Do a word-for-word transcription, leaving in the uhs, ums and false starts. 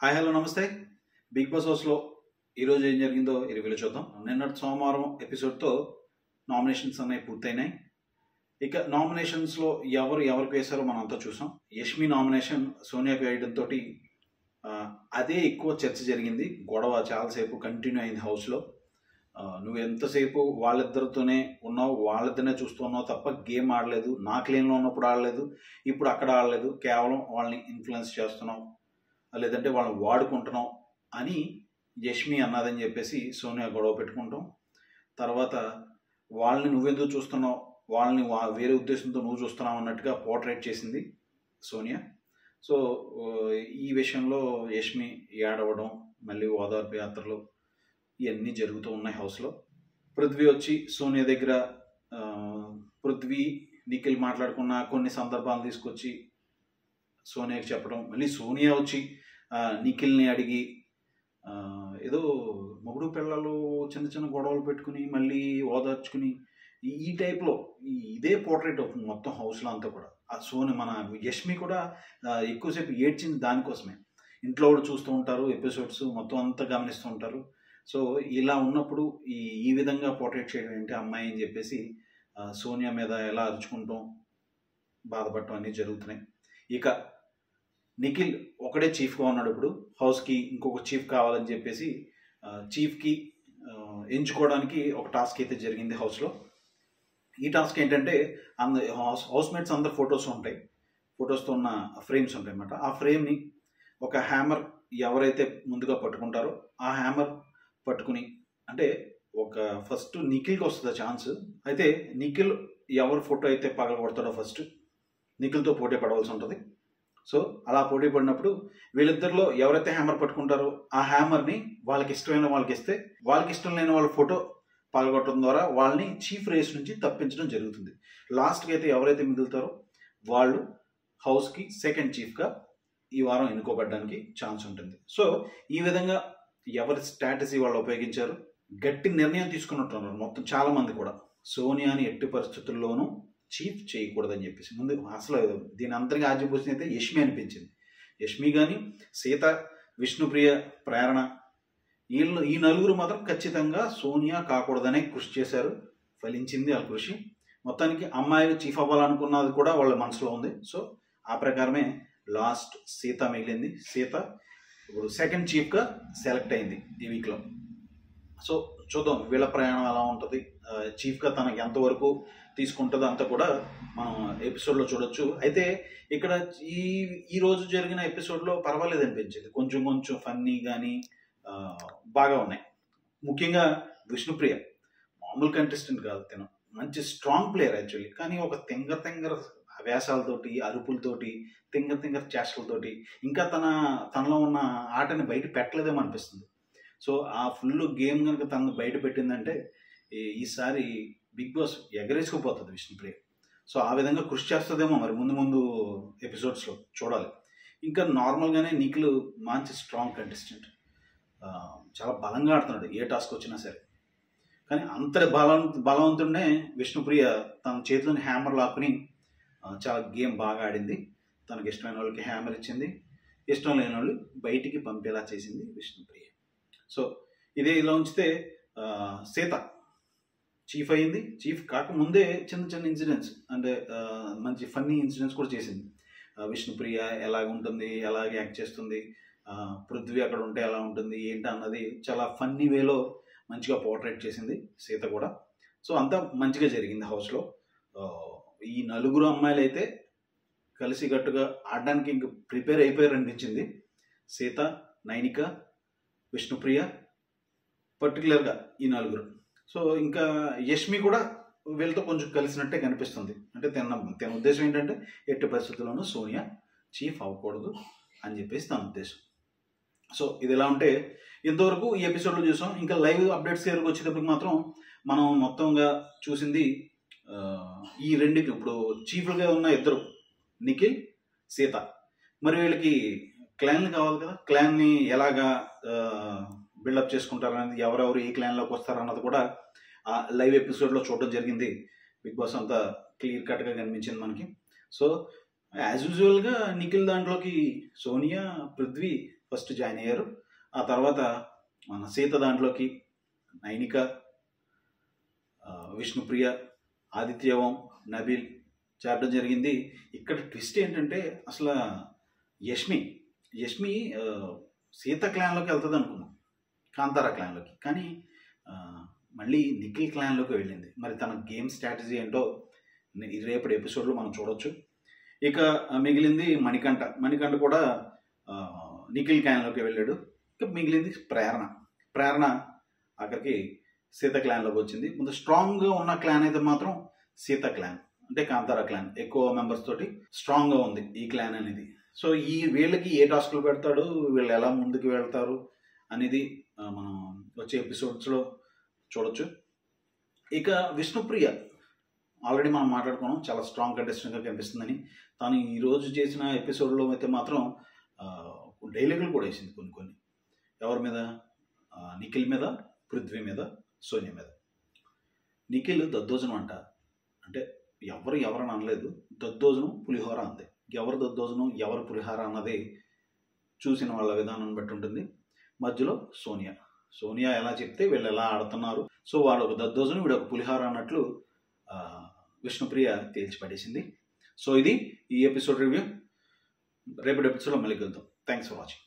Hi hello నమస్తే. Big boss హౌస్లో ఈరోజు ఏం జరిగిందో ఈ రివ్యూలో చూద్దాం. నిన్నటి సోమవారం ఎపిసోడ్తో నామినేషన్స్ అనేవి పూర్తయినాయి. ఇక నామినేషన్స్లో ఎవరు ఎవరికి వేశారో మనం అంతా చూసాం. యష్మి నామినేషన్ సోనియాకి వేయడంతో అదే ఎక్కువ చర్చ జరిగింది. గొడవ చాలాసేపు కంటిన్యూ అయింది హౌస్లో. నువ్వు ఎంతసేపు వాళ్ళిద్దరితోనే ఉన్నావు, వాళ్ళిద్దరినే చూస్తూ ఉన్నావు తప్ప గేమ్ ఆడలేదు. నాకు లేనిలో ఉన్నప్పుడు ఆడలేదు, ఇప్పుడు అక్కడ ఆడలేదు, కేవలం వాళ్ళని ఇన్ఫ్లుయెన్స్ చేస్తున్నావు లేదంటే వాళ్ళని వాడుకుంటున్నాం అని యష్మి అన్నదని చెప్పేసి సోనియా గొడవ పెట్టుకుంటాం. తర్వాత వాళ్ళని నువ్వెందుకు చూస్తున్నావు, వాళ్ళని వేరే ఉద్దేశంతో నువ్వు చూస్తున్నావు అన్నట్టుగా పోర్ట్రేట్ చేసింది సోనియా. సో ఈ విషయంలో యష్మి ఏడవడం, మళ్ళీ ఓదార్పు యాత్రలు ఇవన్నీ జరుగుతూ ఉన్నాయి హౌస్లో. పృథ్వీ వచ్చి సోనియా దగ్గర పృథ్వీ నిఖిల్ మాట్లాడుకున్న కొన్ని సందర్భాలు తీసుకొచ్చి సోనియాకి చెప్పడం, మళ్ళీ సోనియా వచ్చి నిఖిల్ని అడిగి ఏదో మొగుడు పిల్లలు చిన్న చిన్న గొడవలు పెట్టుకుని మళ్ళీ ఓదార్చుకుని ఈ టైప్లో ఇదే పోర్ట్రేట్ అవుతుంది మొత్తం హౌస్లో అంతా కూడా. ఆ సోని మన యష్మి కూడా ఎక్కువసేపు ఏడ్చింది దానికోసమే. ఇంట్లో కూడా చూస్తూ ఉంటారు ఎపిసోడ్స్, మొత్తం అంతా గమనిస్తూ ఉంటారు. సో ఇలా ఉన్నప్పుడు ఈ ఈ విధంగా పోర్ట్రేట్ చేయడం ఏంటి అమ్మాయి అని చెప్పేసి సోనియా మీద ఎలా అరుచుకుంటాం, బాధపడటం అన్నీ జరుగుతున్నాయి. ఇక నిఖిల్ ఒకడే చీఫ్గా ఉన్నాడు. ఇప్పుడు హౌస్కి ఇంకొక చీఫ్ కావాలని చెప్పేసి చీఫ్కి ఎంచుకోవడానికి ఒక టాస్క్ అయితే జరిగింది హౌస్లో. ఈ టాస్క్ ఏంటంటే అంద హౌస్ హౌస్మేట్స్ అందరు ఫొటోస్ ఉంటాయి, ఫొటోస్తో ఉన్న ఫ్రేమ్స్ ఉంటాయి అన్నమాట. ఆ ఫ్రేమ్ని ఒక హ్యామర్ ఎవరైతే ముందుగా పట్టుకుంటారో ఆ హ్యామర్ పట్టుకుని, అంటే ఒక ఫస్ట్ నిఖిల్కి వస్తుంది ఛాన్స్. అయితే నిఖిల్ ఎవరు ఫోటో అయితే పగలగొడతాడో ఫస్ట్ నిఖిల్తో పోటీ పడవలసి ఉంటుంది. సో అలా పోటీ పడినప్పుడు వీళ్ళిద్దరిలో ఎవరైతే హ్యామర్ పట్టుకుంటారో ఆ హ్యామర్ని వాళ్ళకి ఇష్టమైన వాళ్ళకి ఇస్తే, వాళ్ళకి ఇష్టం లేని వాళ్ళ ఫోటో పగలగొట్టడం ద్వారా వాళ్ళని చీఫ్ రేస్ నుంచి తప్పించడం జరుగుతుంది. లాస్ట్కి అయితే ఎవరైతే మిగులుతారో వాళ్ళు హౌస్కి సెకండ్ చీఫ్గా ఈ వారం ఎన్నుకోబడడానికి ఛాన్స్ ఉంటుంది. సో ఈ విధంగా ఎవరి స్ట్రాటజీ వాళ్ళు ఉపయోగించారు, గట్టి నిర్ణయం తీసుకున్నట్టున్నారు మొత్తం చాలామంది కూడా. సోనియాని ఎట్టి పరిస్థితుల్లోనూ చీఫ్ చేయకూడదని చెప్పేసి ముందు అసలు దీని అంతగా ఆజ్యపోసిన అయితే యష్మి అనిపించింది. యష్మి కానీ, సీత, విష్ణుప్రియ, ప్రేరణ వీళ్ళు ఈ నలుగురు మాత్రం ఖచ్చితంగా సోనియా కాకూడదనే కృషి చేశారు. ఫలించింది వాళ్ళ కృషి. మొత్తానికి అమ్మాయిలు చీఫ్ అవ్వాలనుకున్నది కూడా వాళ్ళ మనసులో ఉంది. సో ఆ ప్రకారమే లాస్ట్ సీత మిగిలింది. సీత ఇప్పుడు సెకండ్ చీఫ్గా సెలెక్ట్ అయింది ఈ వీక్లో. సో చూద్దాం వీళ్ళ ప్రయాణం ఎలా ఉంటుంది, చీఫ్గా తనకి ఎంతవరకు తీసుకుంటుందో అంతా కూడా మనం ఎపిసోడ్లో చూడొచ్చు. అయితే ఇక్కడ ఈ ఈ రోజు జరిగిన ఎపిసోడ్లో పర్వాలేదు అనిపించింది, కొంచెం కొంచెం ఫన్నీ కానీ బాగా ఉన్నాయి. ముఖ్యంగా విష్ణుప్రియ మామూలు కంటెస్టెంట్ కాదు, తను మంచి స్ట్రాంగ్ ప్లేయర్ యాక్చువల్లీ. కానీ ఒక తింగర తింగర వేషాలతోటి, అరుపులతోటి, తింగర తింగర చేష్టలతోటి ఇంకా తన తనలో ఉన్న ఆటని బయట పెట్టలేదేమో అనిపిస్తుంది. సో ఆ ఫుల్ గేమ్ కనుక తనను బయట పెట్టిందంటే ఈసారి బిగ్ బాస్ ఎగరేసుకుపోతుంది విష్ణుప్రియ. సో ఆ విధంగా కృషి చేస్తుందేమో మరి ముందు ముందు ఎపిసోడ్స్లో చూడాలి. ఇంకా నార్మల్గానే నిఖిల్ మంచి స్ట్రాంగ్ కంటెస్టెంట్, చాలా బలంగా ఆడుతున్నాడు ఏ టాస్క్ వచ్చినా సరే. కానీ అంతటి బలం బలవంతుండే విష్ణుప్రియ తన చేతిలోని హ్యామర్ లాక్కుని చాలా గేమ్ బాగా ఆడింది. తనకి ఇష్టమైన వాళ్ళకి హ్యామర్ ఇచ్చింది, ఇష్టం లేని వాళ్ళు బయటికి పంపేలా చేసింది విష్ణుప్రియ. సో ఇదే ఇలా ఉంచితే సీత చీఫ్ అయింది. చీఫ్ కాకముందే చిన్న చిన్న ఇన్సిడెంట్స్ అంటే మంచి ఫన్నీ ఇన్సిడెంట్స్ కూడా చేసింది. విష్ణుప్రియ ఎలాగ ఉంటుంది, ఎలాగ యాక్ట్ చేస్తుంది, పృథ్వీ అక్కడ ఉంటే ఎలా ఉంటుంది ఏంటి అన్నది చాలా ఫన్నీ వేలో మంచిగా పోర్ట్రేట్ చేసింది సీత కూడా. సో అంతా మంచిగా జరిగింది హౌస్లో. ఈ నలుగురు అమ్మాయిలు అయితే కలిసి గట్టుగా ఆడడానికి ఇంక ప్రిపేర్ అయిపోయారు అనిపించింది. సీత, నైనిక, విష్ణుప్రియ, పర్టికులర్గా ఈ నలుగురు. సో ఇంకా యష్మి కూడా వీళ్ళతో కొంచెం కలిసినట్టే కనిపిస్తుంది. అంటే తన తన ఉద్దేశం ఏంటంటే ఎట్టి పరిస్థితుల్లోనూ సోనియా చీఫ్ అవ్వకూడదు అని చెప్పేసి తన ఉద్దేశం. సో ఇది ఎలా ఉంటే ఇంతవరకు ఈ ఎపిసోడ్లో చూసాం. ఇంకా లైవ్ అప్డేట్స్ దగ్గరకు వచ్చేటప్పటికి మాత్రం మనం మొత్తంగా చూసింది ఈ రెండుకి. ఇప్పుడు చీఫ్లుగా ఉన్న ఇద్దరు నిఖిల్, సీత. మరి వీళ్ళకి క్లాన్లు కావాలి కదా, క్లాన్ని ఎలాగా బిల్డప్ చేసుకుంటారు అనేది, ఎవరెవరు ఈ క్లాన్లోకి వస్తారన్నది కూడా ఆ లైవ్ ఎపిసోడ్లో చూడడం జరిగింది. బిగ్ బాస్ అంతా క్లియర్ కట్గా కనిపించింది మనకి. సో యాజ్ యూజువల్గా నిఖిల్ దాంట్లోకి సోనియా, పృథ్వీ ఫస్ట్ జాయిన్ అయ్యారు. ఆ తర్వాత మన సీత దాంట్లోకి నైనిక, విష్ణుప్రియ, ఆదిత్యవం, నబీల్ చేరడం జరిగింది. ఇక్కడ ట్విస్ట్ ఏంటంటే అసలు యష్మి యష్మి సీత క్లాన్లోకి వెళ్తుంది అనుకున్నాం, కాంతారా క్లాన్లోకి. కానీ మళ్ళీ నిఖిల్ క్లాన్లోకి వెళ్ళింది. మరి తన గేమ్ స్ట్రాటజీ ఏంటో రేపటి ఎపిసోడ్లో మనం చూడొచ్చు. ఇక మిగిలింది మణికంఠ. మణికంఠ కూడా నిఖిల్ క్లాన్లోకి వెళ్ళాడు. ఇక మిగిలింది ప్రేరణ. ప్రేరణ అక్కడికి సీత క్లాన్లోకి వచ్చింది. ముందు స్ట్రాంగ్గా ఉన్న క్లాన్ అయితే మాత్రం సీత క్లాన్, అంటే కాంతారా క్లాన్ ఎక్కువ మెంబర్స్ తోటి స్ట్రాంగ్గా ఉంది ఈ క్లాన్ అనేది. సో ఈ వీళ్ళకి ఏ టాస్క్లు పెడతాడు, వీళ్ళు ఎలా ముందుకు వెళ్తారు అనేది మనం వచ్చే ఎపిసోడ్స్లో చూడొచ్చు. ఇక విష్ణుప్రియ ఆల్రెడీ మనం మాట్లాడుకున్నాం, చాలా స్ట్రాంగ్ కంటెస్టెంట్గా కనిపిస్తుందని. తను ఈరోజు చేసిన ఎపిసోడ్లో అయితే మాత్రం డైలాగులు కూడా వేసింది కొన్ని కొన్ని. ఎవరి మీద? నిఖిల్ మీద, పృథ్వీ మీద, సోనియా మీద. నిఖిల్ దద్దోజనం అంట, అంటే ఎవరు ఎవరని అనలేదు, దద్దోజనం పులిహోర అంది. ఎవరు దద్దోజనం ఎవరు పులిహోర అన్నది చూసిన వాళ్ళ విధానం బట్టి ఉంటుంది. మధ్యలో సోనియా సోనియా ఎలా చెప్తే వీళ్ళు ఎలా ఆడుతున్నారు. సో వాడు ఒక దద్దోజనం, వీడు ఒక పులిహోర అన్నట్లు విష్ణుప్రియ తేల్చి పడేసింది. సో ఇది ఈ ఎపిసోడ్ రివ్యూ. రేపటి ఎపిసోడ్లో మళ్ళీ కలుద్దాం. Thanks for watching.